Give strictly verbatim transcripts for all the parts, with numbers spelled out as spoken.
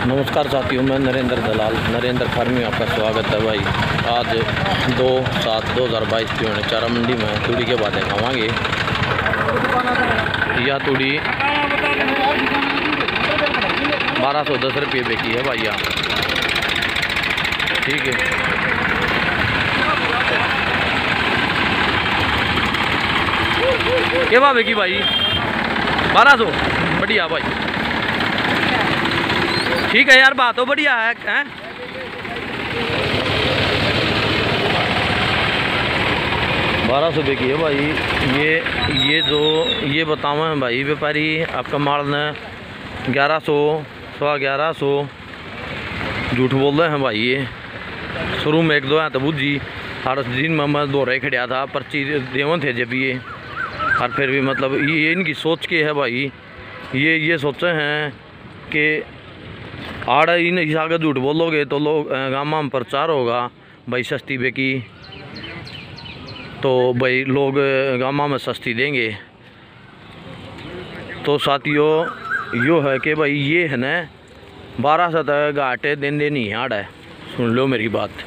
नमस्कार साथियों, मैं नरेंद्र दलाल नरेंद्र फार्मिंग में आपका स्वागत है भाई। आज दो सात दो हज़ार बाईस की होने चारा मंडी में तूड़ी के बाद दिखावांगे। यह तूड़ी बारह सौ दस रुपये बेची है भाई, यहाँ ठीक है। क्या भाव बेची भाई? बारह सौ। बढ़िया भाई, ठीक है यार, बात तो बढ़िया है, हैं? बारह सौ रुपये की है भाई। ये ये जो ये बताओ हैं भाई व्यापारी, आपका माल ने ग्यारह सौ सवा ग्यारह सौ झूठ बोल रहे हैं भाई। ये शुरू में एक दो हैं तो बुझी हर दिन में मैं दो रहे खड़ा था, पर्ची देवन थे जब ये, और फिर भी मतलब ये इनकी सोच के है भाई। ये ये सोचे हैं कि आड़ इन हिसाब झूठ बोलोगे तो लोग गामा में प्रचार होगा भाई सस्ती बेकी, तो भाई लोग गामा में सस्ती देंगे। तो साथियों यो है कि भाई ये है ना बारह सौ तक घाटे दिन दे नहीं आड़ है, सुन लो मेरी बात।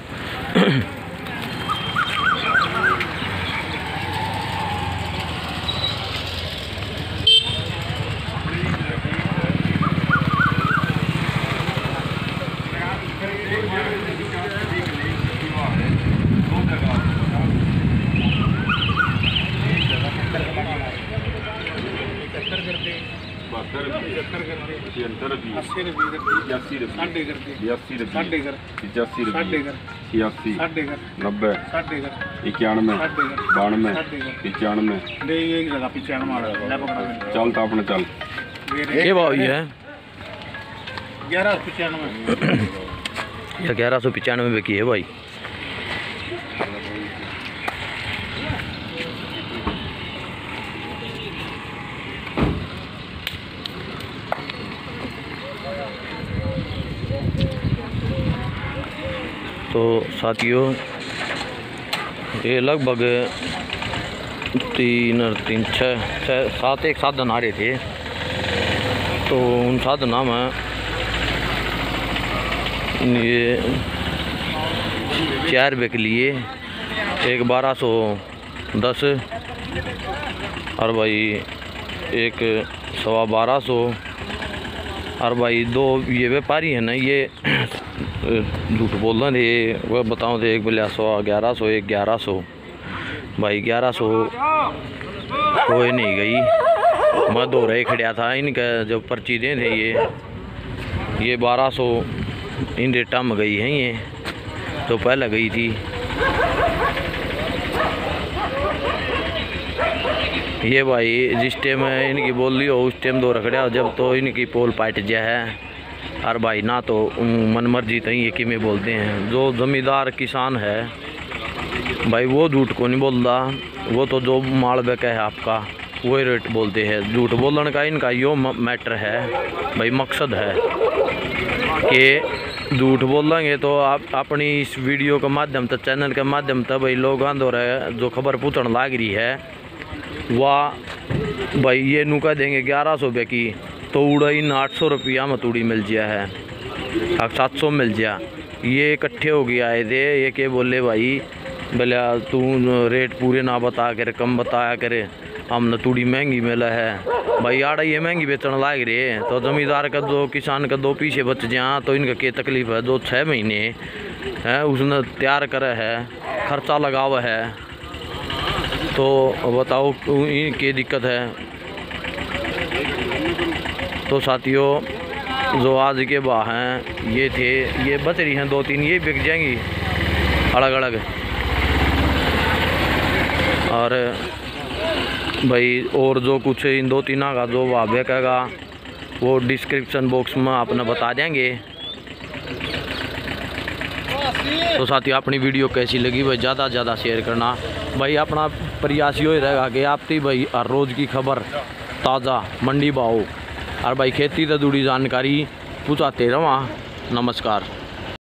नब्बे इक्यानवे बानवे पचानवे चल तो अपने चल। ये भाव ये है ग्यारह सौ पचानवे या ग्यारह सौ पचानवे में की है भाई। तो साथियों ये लगभग तीन और तीन छः छः सात एक साधन आ रहे थे, तो उन साधना में ये चार रुपये के लिए एक बारह सौ दस और भाई एक सवा बारह सौ और भाई दो ये व्यापारी है ना, ये झूठ बोल रहे थे, वह बताऊँ तो एक बोलिया सौ ग्यारह सौ एक ग्यारह सौ भाई ग्यारह सौ कोई नहीं गई। मैं दो रहे खड़ा था, इनका जो पर्ची दे थे ये ये बारह सौ इन रेटा में गई है, ये तो पहले गई थी। ये भाई जिस टाइम इनकी बोल ली हो उस टाइम दो रखड़ा, जब तो इनकी पोल पाट जा है और भाई ना तो मन मर्जी तो ये कि में बोलते हैं। जो ज़मींदार किसान है भाई वो झूठ को नहीं बोलता, वो तो जो माल बेचा है आपका वही रेट बोलते हैं। झूठ बोलने का इनका यो मैटर है भाई, मकसद है कि झूठ बोलेंगे तो आप अपनी इस वीडियो के माध्यम से, चैनल के माध्यम से भाई लोग आंदोर है जो खबर पूछने लाग रही है वाह भाई ये नू कह देंगे ग्यारह सौ रुपये की, तो उड़ा इन आठ सौ रुपया में तूड़ी मिल गया है, अब सात सौ मिल गया। ये इकट्ठे हो गया आए थे, ये के बोले भाई बोले तू रेट पूरे ना बता कर कम बताया करे, हमने तूड़ी महंगी मिला है भाई। आड़ा ये महंगी बेचने लाग रहे, तो ज़मींदार का दो किसान का दो पीछे बच जा तो इनका क्या तकलीफ है। जो छः महीने है उसने तैयार करे है, खर्चा लगावा है, तो बताओ क्या दिक्कत है। तो साथियों जो आज के बाह हैं ये थे, ये बच रही हैं दो तीन, ये बिक जाएंगी अलग अलग। और भाई और जो कुछ इन दो तीन का जो वह बेचेगा वो डिस्क्रिप्शन बॉक्स में आपने बता देंगे। तो साथियों अपनी वीडियो कैसी लगी भाई ज़्यादा से ज़्यादा शेयर करना भाई। अपना प्रयास यो ही रहेगा कि आपकी भाई हर रोज़ की खबर ताज़ा मंडी भाव और भाई खेती से जुड़ी जानकारी पूछाते रहा। नमस्कार।